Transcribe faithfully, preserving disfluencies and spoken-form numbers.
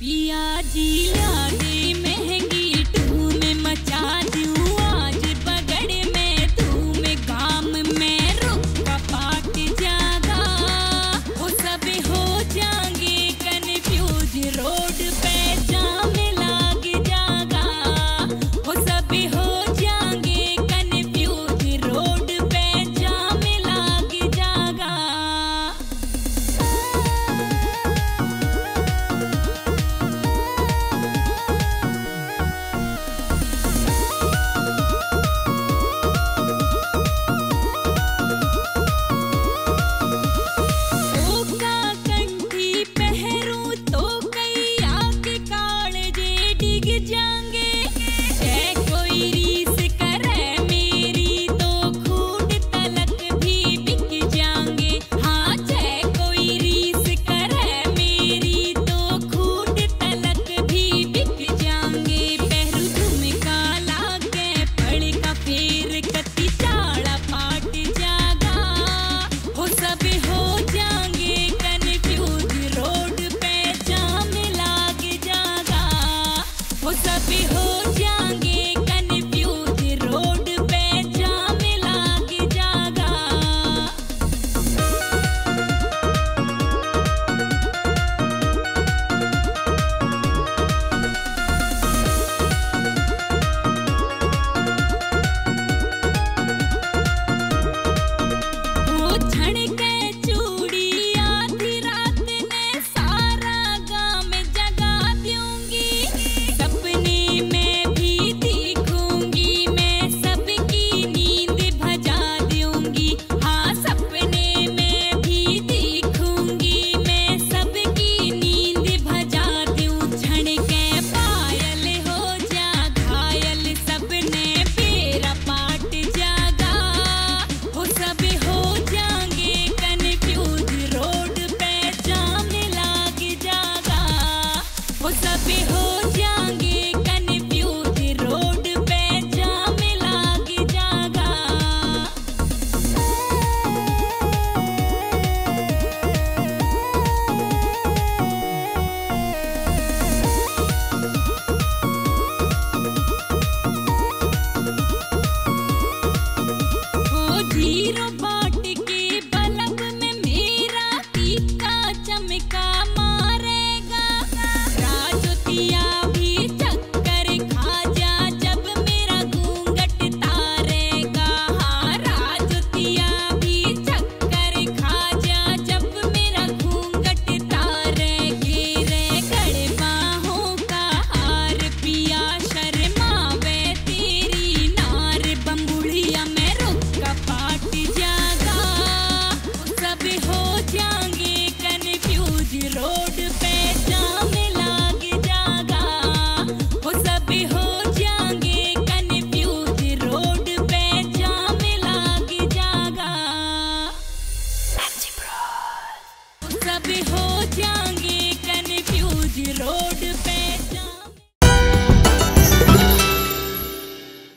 पिया जी लाडी महंगी टूम मचा दूं आज बगड़ में धूम गाम में रुका पाट जागा वो सब हो जाएंगे कन्फ्यूज रोड पे जाम लाग जागा वो सब हो जाएंगे कन्फ्यूज रोड पे जाम लाग जागा। Be home.